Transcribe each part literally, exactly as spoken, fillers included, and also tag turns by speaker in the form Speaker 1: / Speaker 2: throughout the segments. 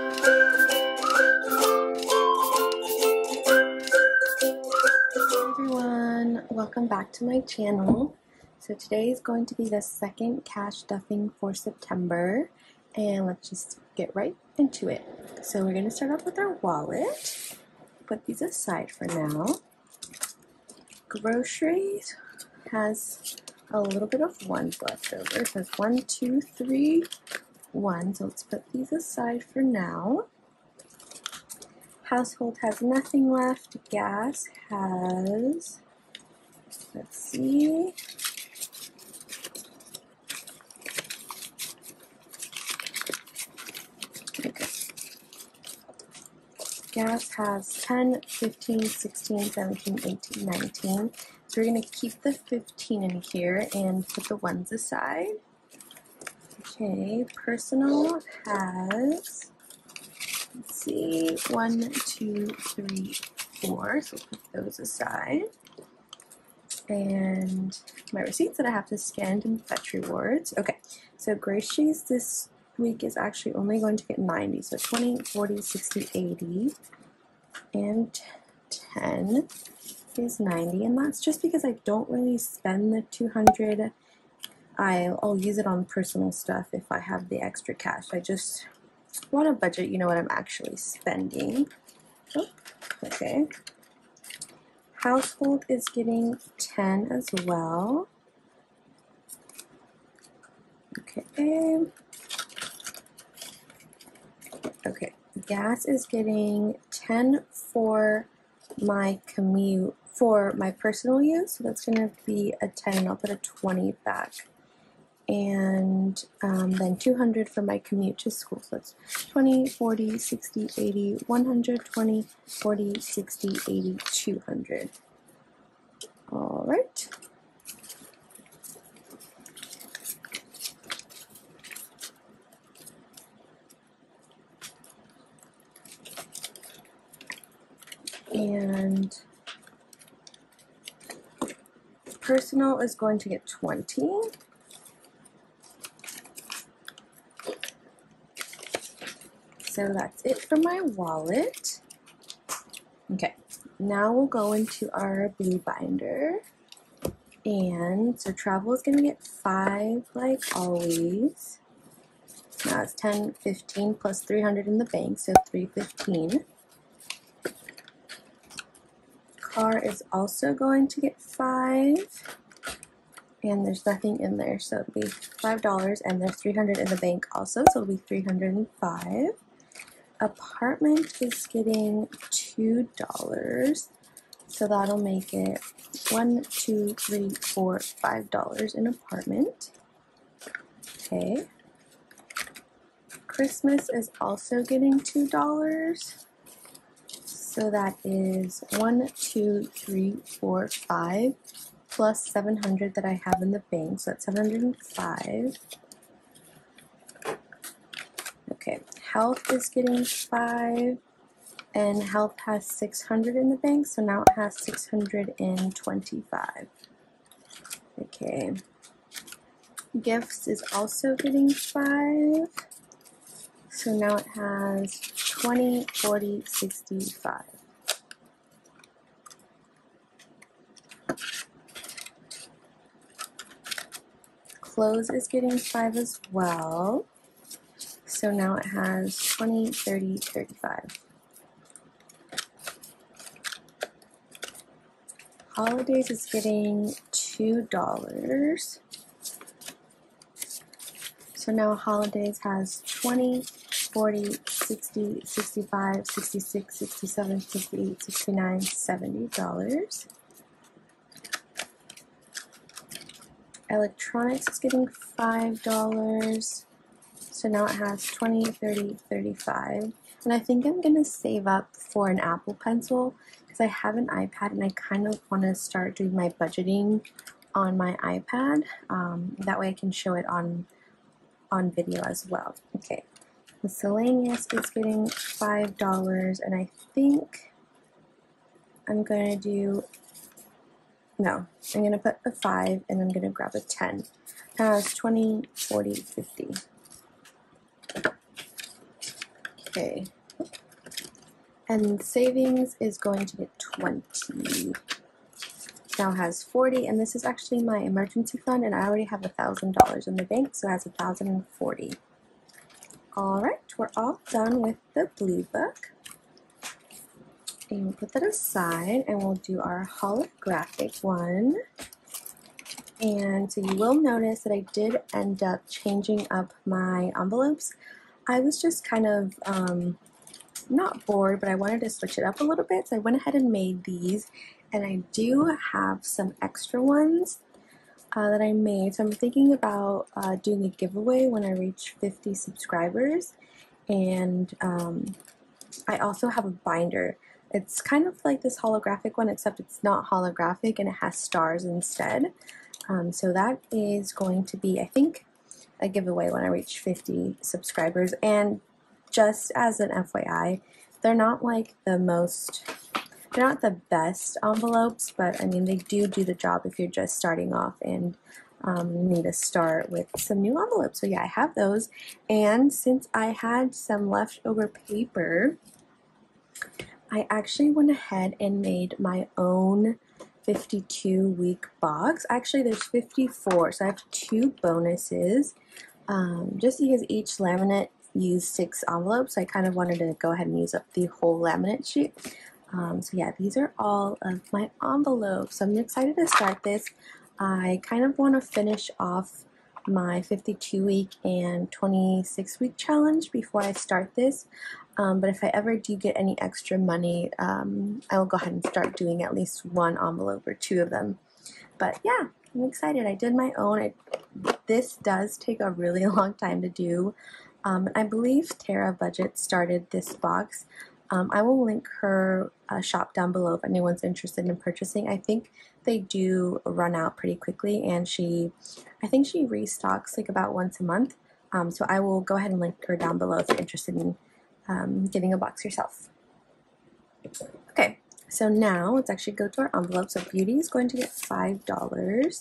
Speaker 1: Everyone, welcome back to my channel. So today is going to be the second cash stuffing for September, and let's just get right into it. So we're going to start off with our wallet. Put these aside for now. Groceries has a little bit of ones left over. It says one, two, three, one. So let's put these aside for now. Household has nothing left. Gas has, let's see, okay. Gas has ten, fifteen, sixteen, seventeen, eighteen, nineteen. So we're going to keep the fifteen in here and put the ones aside. Okay, personal has, let's see, one, two, three, four. So we'll put those aside. And my receipts that I have to scan and fetch rewards. Okay, so Gracie's this week is actually only going to get ninety. So twenty, forty, sixty, eighty, and ten is ninety. And that's just because I don't really spend the two hundred. I'll, I'll use it on personal stuff if I have the extra cash. I just want to budget, you know, what I'm actually spending. Oh, okay. Household is getting ten as well. Okay. Okay. Gas is getting ten for my commute, for my personal use. So that's going to be a ten. I'll put a twenty back. And um, then two hundred for my commute to school. So that's twenty, forty, sixty, eighty, one hundred, twenty, forty, sixty, eighty, two hundred. All right. And personal is going to get twenty. So that's it for my wallet. Okay, now we'll go into our blue binder. And so travel is going to get five like always. Now it's ten, fifteen plus three hundred in the bank, so three fifteen. Car is also going to get five. And there's nothing in there, so it'll be five dollars, and there's three hundred in the bank also, so it'll be three hundred five. Apartment is getting two dollars, so that'll make it one, two, three, four, five dollars in apartment. Okay. Christmas is also getting two dollars, so that is one, two, three, four, five, plus seven hundred that I have in the bank, so that's seven hundred five. Okay, health is getting five, and health has six hundred in the bank, so now it has six hundred twenty-five. Okay, gifts is also getting five, so now it has twenty, forty, sixty-five. Clothes is getting five as well. So now it has twenty, thirty, thirty-five. Holidays is getting two dollars. So now Holidays has twenty, forty, sixty, sixty-five, sixty-six, sixty-seven, sixty-eight, sixty-nine, seventy dollars. Electronics is getting five dollars. So now it has twenty, thirty, thirty-five. And I think I'm going to save up for an Apple Pencil because I have an iPad and I kind of want to start doing my budgeting on my iPad. Um, that way I can show it on, on video as well. Okay. Miscellaneous is getting five dollars, and I think I'm going to do, no, I'm going to put a five and I'm going to grab a ten. Now it's twenty, forty, fifty. Okay. And savings is going to get twenty. Now has forty, and this is actually my emergency fund, and I already have a thousand dollars in the bank, so it has a thousand and forty. All right, we're all done with the blue book, and we'll put that aside, and we'll do our holographic one. And so you will notice that I did end up changing up my envelopes. I was just kind of um, not bored, but I wanted to switch it up a little bit, so I went ahead and made these, and I do have some extra ones uh, that I made. So I'm thinking about uh, doing a giveaway when I reach fifty subscribers, and um, I also have a binder. It's kind of like this holographic one, except it's not holographic and it has stars instead. Um, so that is going to be, I think, a giveaway when I reach fifty subscribers. And just as an F Y I, they're not like the most, they're not the best envelopes, but I mean, they do do the job if you're just starting off and um, need to start with some new envelopes. So yeah, I have those. And since I had some leftover paper, I actually went ahead and made my own fifty-two week box. Actually, there's fifty-four, so I have two bonuses. Um, just because each laminate used six envelopes, I kind of wanted to go ahead and use up the whole laminate sheet. Um, so yeah, these are all of my envelopes. So I'm excited to start this. I kind of want to finish off my fifty-two week and twenty-six week challenge before I start this. Um, but if I ever do get any extra money, um, I will go ahead and start doing at least one envelope or two of them. But yeah, I'm excited. I did my own. It, this does take a really long time to do. Um, I believe Tara Budget started this box. Um, I will link her uh, shop down below if anyone's interested in purchasing. I think they do run out pretty quickly, and she, I think she restocks like about once a month. Um, so I will go ahead and link her down below if you're interested in um, getting a box yourself. Okay, so now let's actually go to our envelope. So Beauty is going to get five dollars.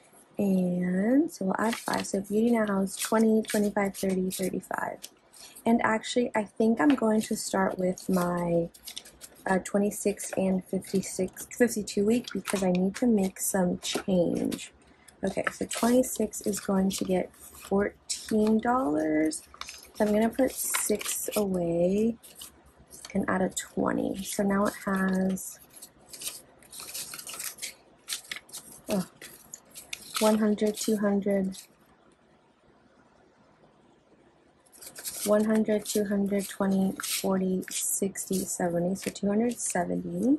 Speaker 1: And so we'll add five. So Beauty now has twenty, twenty-five, thirty, thirty-five. And actually, I think I'm going to start with my uh, twenty-six and fifty-six, fifty-two week because I need to make some change. Okay, so twenty-six is going to get fourteen dollars. So I'm going to put six away and add a twenty. So now it has oh, one hundred, two hundred, one hundred, two hundred, twenty, forty, sixty, seventy, so two hundred seventy.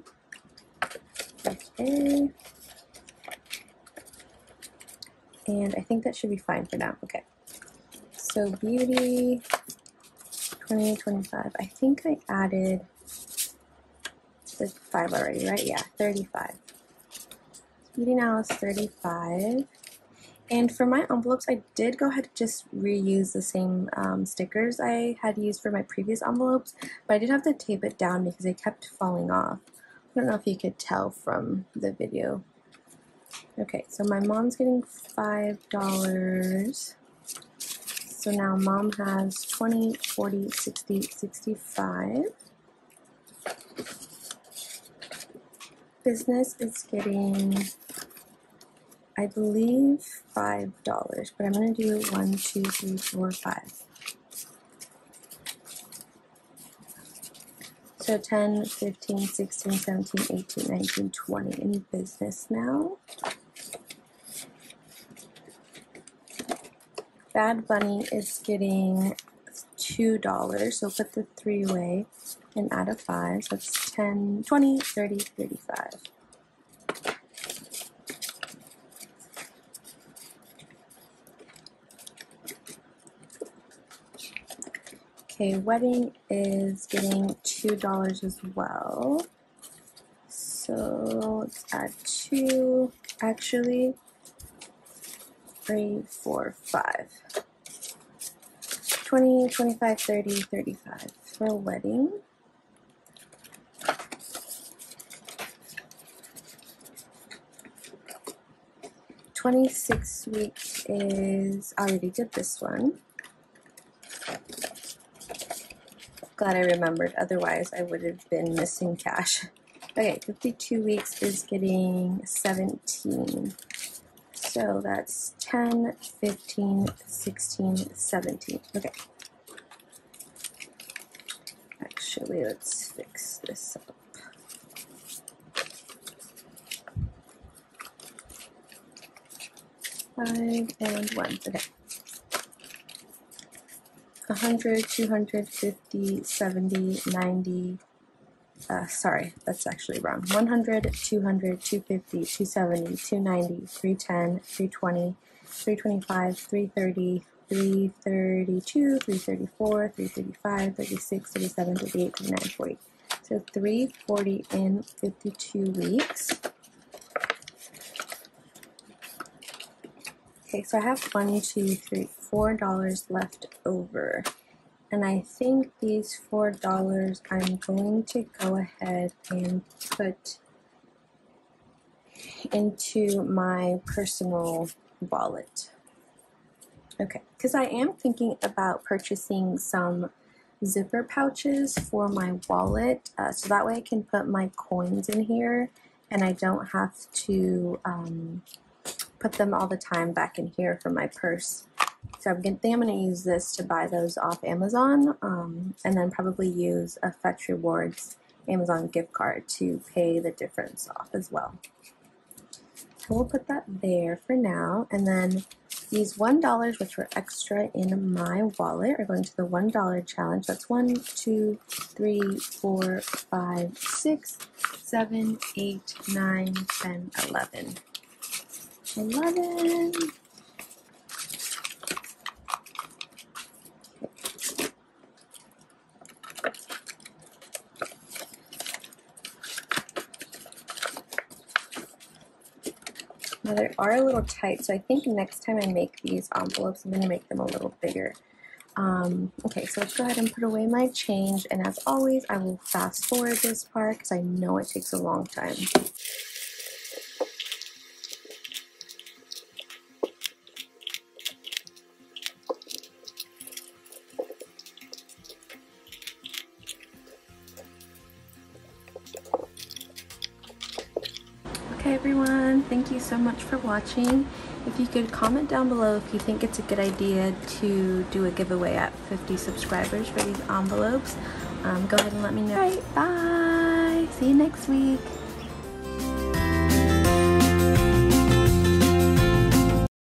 Speaker 1: Okay. And I think that should be fine for now. Okay. So Beauty, twenty, twenty-five. I think I added the five already, right? Yeah, thirty-five. Beauty now is thirty-five. And for my envelopes, I did go ahead and just reuse the same um, stickers I had used for my previous envelopes, but I did have to tape it down because they kept falling off. I don't know if you could tell from the video. Okay, so my mom's getting five dollars. So now mom has twenty, forty, sixty, sixty-five. Business is getting, I believe, five dollars, but I'm going to do one, two, three, four, five. So ten, fifteen, sixteen, seventeen, eighteen, nineteen, twenty in business now. Bad Bunny is getting two dollars, so put the three away and add a five. So it's ten, twenty, thirty, thirty-five. Okay, Wedding is getting two dollars as well. So let's add two, actually, three, four, five. twenty, twenty-five, thirty, thirty-five for Wedding. twenty-six weeks is, I already did this one. glad I remembered, otherwise I would have been missing cash. Okay, fifty-two weeks is getting seventeen. So that's ten, fifteen, sixteen, seventeen. Okay. Actually, let's fix this up. Five and one. Okay. one hundred, two hundred fifty, seventy, ninety. Uh, sorry, that's actually wrong. one hundred, two hundred, two fifty, two seventy, two ninety, three ten, three twenty, three twenty-five, three thirty, three thirty-two, three thirty-four, three thirty-five, thirty-six, thirty-seven, thirty-eight, thirty-nine, forty. So three forty in fifty-two weeks. Okay, so I have one, two, three, four dollars left over. And I think these four dollars I'm going to go ahead and put into my personal wallet. Okay, because I am thinking about purchasing some zipper pouches for my wallet, uh, so that way I can put my coins in here and I don't have to um, put them all the time back in here for my purse. So I'm gonna, think I'm going to use this to buy those off Amazon, um, and then probably use a Fetch Rewards Amazon gift card to pay the difference off as well. So we'll put that there for now, and then these one dollar, which were extra in my wallet, are going to the one dollar challenge. That's one, two, three, four, five, six, seven, eight, nine, ten, eleven. eleven. Now they are a little tight, so I think next time I make these envelopes, I'm going to make them a little bigger. Um, okay, so let's go ahead and put away my change, and as always, I will fast forward this part because I know it takes a long time. Okay everyone, thank you so much for watching. If you could comment down below if you think it's a good idea to do a giveaway at fifty subscribers for these envelopes. Um, go ahead and let me know. Alright, bye! See you next week!